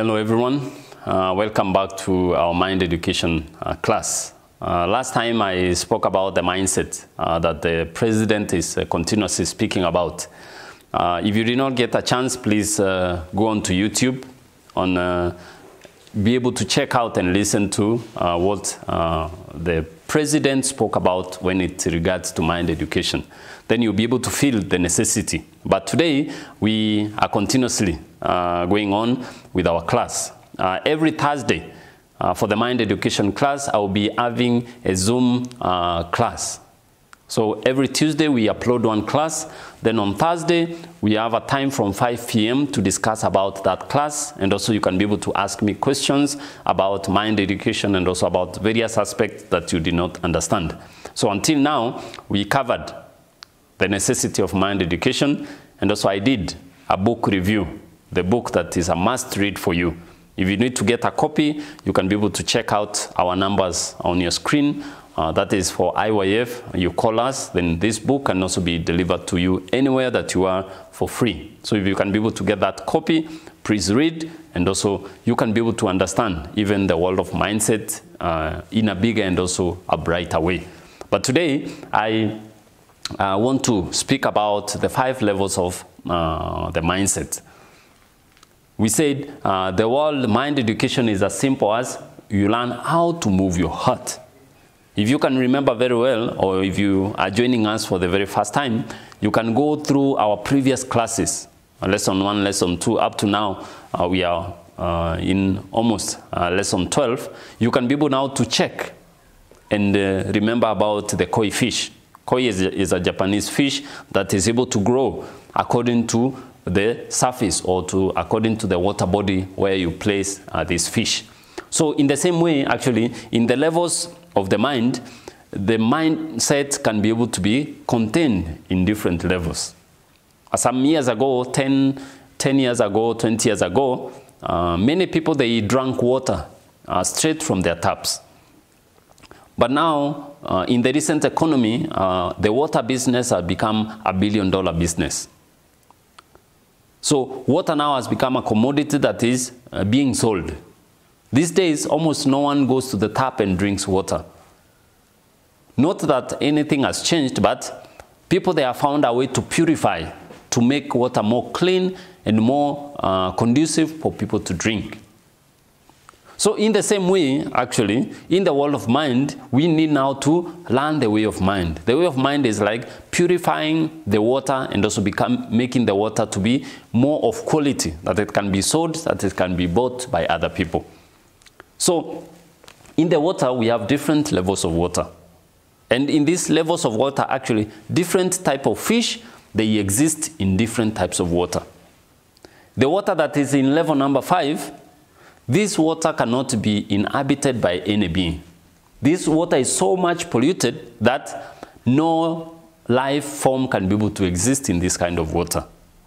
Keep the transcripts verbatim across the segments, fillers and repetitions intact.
Hello everyone, uh, welcome back to our Mind Education uh, class. Uh, last time I spoke about the mindset uh, that the President is uh, continuously speaking about. Uh, if you did not get a chance, please uh, go on to YouTube, on, uh, be able to check out and listen to uh, what uh, the President spoke about when it regards to mind education. Then you'll be able to feel the necessity. But today, we are continuously uh, going on with our class. Uh, every Thursday, uh, for the mind education class, I will be having a Zoom uh, class. So every Tuesday, we upload one class. Then on Thursday, we have a time from five p m to discuss about that class. And also you can be able to ask me questions about mind education and also about various aspects that you did not understand. So until now, we covered the necessity of mind education, and also I did a book review, the book that is a must read for you. If you need to get a copy, you can be able to check out our numbers on your screen. Uh, that is for I Y F. You call us, then this book can also be delivered to you anywhere that you are for free. So if you can be able to get that copy, please read, and also you can be able to understand even the world of mindset uh, in a bigger and also a brighter way. But today, I I want to speak about the five levels of uh, the mindset. We said uh, the world mind education is as simple as you learn how to move your heart. If you can remember very well, or if you are joining us for the very first time, you can go through our previous classes, lesson one, lesson two, up to now, uh, we are uh, in almost uh, lesson twelve. You can be able now to check and uh, remember about the koi fish. Koi is a, is a Japanese fish that is able to grow according to the surface or to according to the water body where you place uh, this fish. So in the same way, actually, in the levels of the mind, the mindset can be able to be contained in different levels. Uh, some years ago, ten, ten years ago, twenty years ago, uh, many people, they drank water uh, straight from their taps. But now, uh, in the recent economy, uh, the water business has become a billion dollar business. So water now has become a commodity that is uh, being sold. These days, almost no one goes to the tap and drinks water. Not that anything has changed, but people, they have found a way to purify, to make water more clean and more uh, conducive for people to drink. So in the same way, actually, in the world of mind, we need now to learn the way of mind. The way of mind is like purifying the water and also become, making the water to be more of quality, that it can be sold, that it can be bought by other people. So in the water, we have different levels of water. And in these levels of water, actually, different type of fish, they exist in different types of water. The water that is in level number five, this water cannot be inhabited by any being. This water is so much polluted that no life form can be able to exist in this kind of water.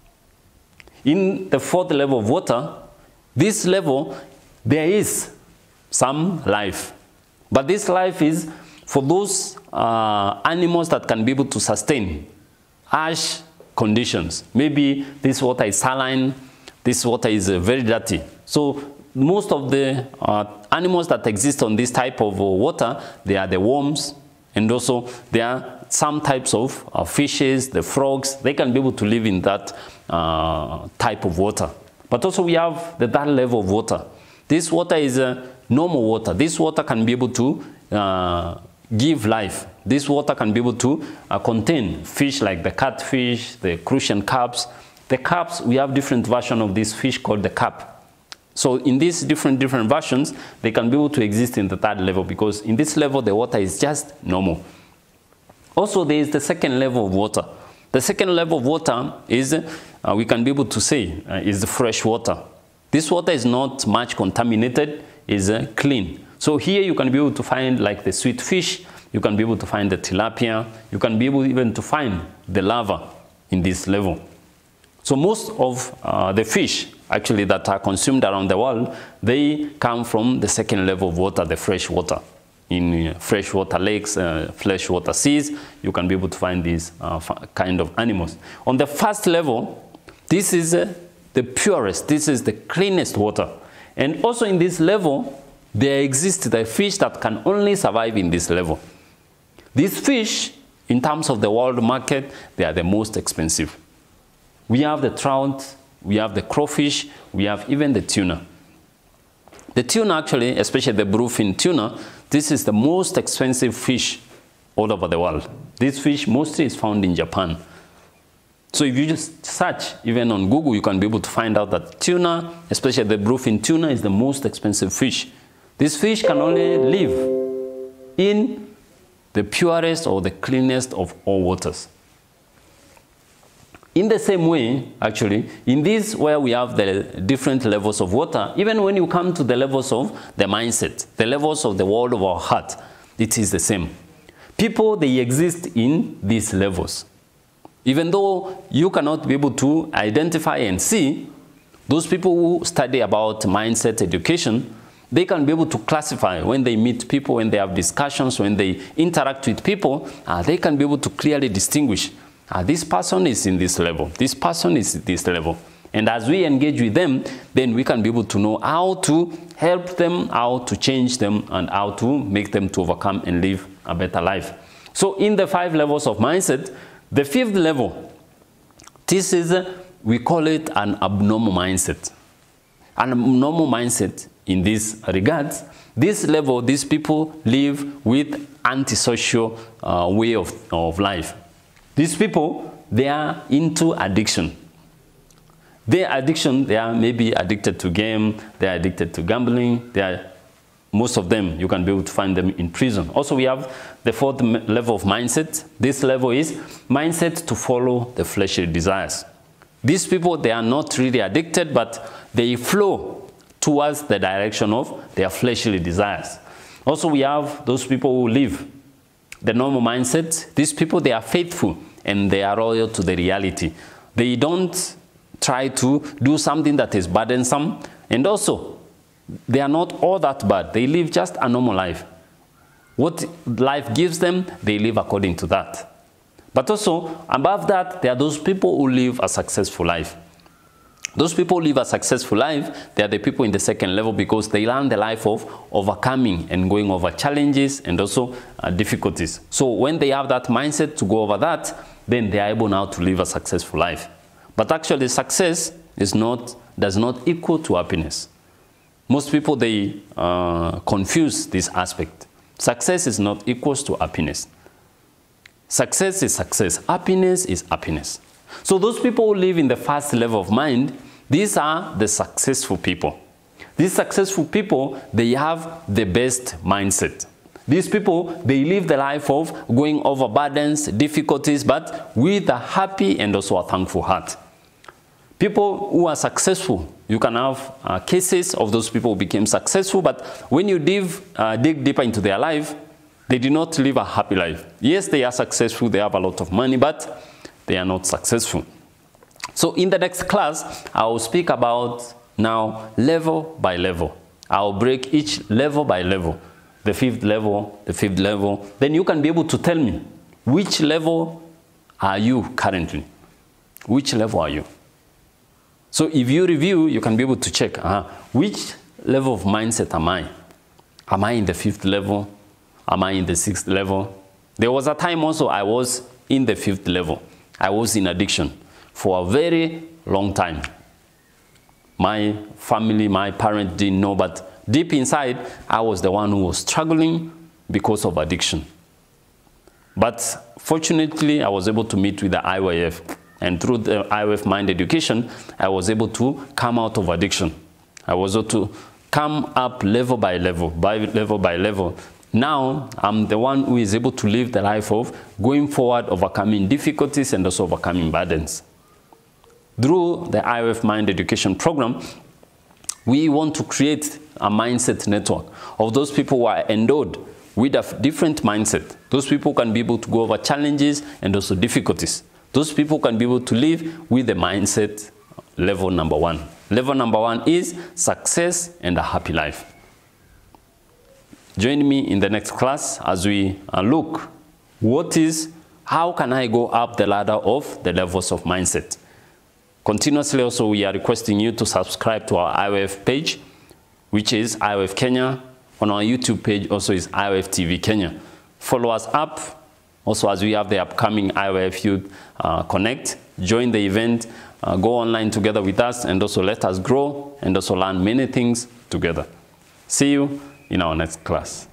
In the fourth level of water, this level, there is some life. But this life is for those uh, animals that can be able to sustain harsh conditions. Maybe this water is saline, this water is uh, very dirty. So most of the uh, animals that exist on this type of uh, water, they are the worms, and also there are some types of uh, fishes, the frogs, they can be able to live in that uh, type of water. But also we have the third level of water. This water is a uh, normal water. This water can be able to uh, give life. This water can be able to uh, contain fish like the catfish, the crucian carps. The carps, we have different versions of this fish called the carp. So in these different, different versions, they can be able to exist in the third level because in this level, the water is just normal. Also, there is the second level of water. The second level of water is, uh, we can be able to say, uh, is the fresh water. This water is not much contaminated, is uh, clean. So here you can be able to find like the sweet fish, you can be able to find the tilapia, you can be able even to find the larva in this level. So most of uh, the fish actually that are consumed around the world, they come from the second level of water, the fresh water. In uh, freshwater lakes, uh, freshwater seas, you can be able to find these uh, kind of animals. On the first level, this is uh, the purest, this is the cleanest water. And also in this level, there exists the fish that can only survive in this level. These fish, in terms of the world market, they are the most expensive. We have the trout, we have the crawfish, we have even the tuna. The tuna actually, especially the bluefin tuna, this is the most expensive fish all over the world. This fish mostly is found in Japan. So if you just search, even on Google, you can be able to find out that tuna, especially the bluefin tuna, is the most expensive fish. This fish can only live in the purest or the cleanest of all waters. In the same way, actually, in this where we have the different levels of water, even when you come to the levels of the mindset, the levels of the world of our heart, it is the same. People, they exist in these levels. Even though you cannot be able to identify and see, those people who study about mindset education, they can be able to classify when they meet people, when they have discussions, when they interact with people, uh, they can be able to clearly distinguish, uh, this person is in this level, this person is at this level. And as we engage with them, then we can be able to know how to help them, how to change them, and how to make them to overcome and live a better life. So in the five levels of mindset, the fifth level, this is, uh, we call it an abnormal mindset. An abnormal mindset in this regards, this level, these people live with antisocial uh, way of, of life. These people, they are into addiction. Their addiction, they are maybe addicted to game, they are addicted to gambling, they are, most of them, you can be able to find them in prison. Also, we have the fourth level of mindset. This level is mindset to follow the fleshly desires. These people, they are not really addicted, but they flow towards the direction of their fleshly desires. Also, we have those people who live the normal mindset. These people, they are faithful and they are loyal to the reality. They don't try to do something that is burdensome, and also they are not all that bad. They live just a normal life. What life gives them, they live according to that. But also, above that, there are those people who live a successful life. Those people who live a successful life, they are the people in the second level because they learn the life of overcoming and going over challenges and also uh, difficulties. So when they have that mindset to go over that, then they are able now to live a successful life. But actually, success is not, does not equal to happiness. Most people, they uh, confuse this aspect. Success is not equals to happiness. Success is success. Happiness is happiness. So those people who live in the first level of mind, these are the successful people. These successful people, they have the best mindset. These people, they live the life of going over burdens, difficulties, but with a happy and also a thankful heart. People who are successful, you can have uh, cases of those people who became successful, but when you dive, uh, dig deeper into their life, they do not live a happy life. Yes, they are successful, they have a lot of money, but they are not successful. So in the next class, I will speak about now level by level. I will break each level by level. The fifth level, the fifth level. Then you can be able to tell me, which level are you currently? Which level are you? So if you review, you can be able to check, uh, which level of mindset am I? Am I in the fifth level? Am I in the sixth level? There was a time also I was in the fifth level. I was in addiction for a very long time. My family, my parents didn't know, but deep inside, I was the one who was struggling because of addiction. But fortunately, I was able to meet with the I Y F. And through the I Y F Mind Education, I was able to come out of addiction. I was able to come up level by level, by level by level. Now, I'm the one who is able to live the life of going forward, overcoming difficulties and also overcoming burdens. Through the I Y F Mind Education program, we want to create a mindset network of those people who are endowed with a different mindset. Those people can be able to go over challenges and also difficulties. Those people can be able to live with the mindset level number one. Level number one is success and a happy life. Join me in the next class as we uh, look what is, how can I go up the ladder of the levels of mindset. Continuously also we are requesting you to subscribe to our I Y F page. which is I O F Kenya. On our YouTube page also is I O F T V Kenya. Follow us up. Also, as we have the upcoming I O F Youth uh, Connect, join the event, uh, go online together with us, and also let us grow and also learn many things together. See you in our next class.